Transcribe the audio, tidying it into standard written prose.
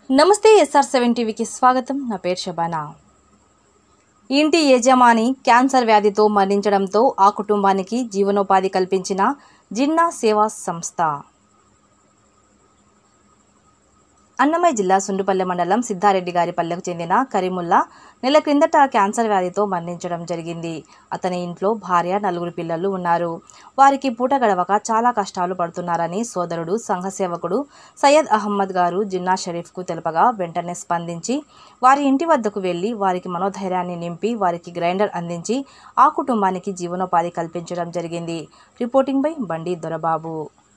నమస్తే SR7 టీవీకి స్వాగతం. నా పేరు శబానా. ఇంటి యజమాని క్యాన్సర్ వ్యాధితో మరణించడంతో ఆ కుటుంబానికి జీవనోపాధి కల్పించిన జిన్నా సేవా సంస్థ. అన్నమయ్య జిల్లా సుండుపల్లె మండలం సిద్ధారెడ్డి గారి పల్లెకు చెందిన కరీముల్లా నెల క్రిందట క్యాన్సర్ వ్యాధితో మరణించడం జరిగింది. అతని ఇంట్లో భార్య, 4 పిల్లలు ఉన్నారు. వారికి పూట గడవక చాలా కష్టాలు పడుతున్నారని సోదరుడు, సంఘ సేవకుడు సయ్యద్ అహ్మద్ గారు జిన్నా షరీఫ్కు తెలపగా వెంటనే స్పందించి వారి ఇంటి వద్దకు వెళ్లి వారికి మనోధైర్యాన్ని నింపి వారికి గ్రైండర్ అందించి ఆ కుటుంబానికి జీవనోపాధి కల్పించడం జరిగింది. రిపోర్టింగ్ బై బండి దొరబాబు.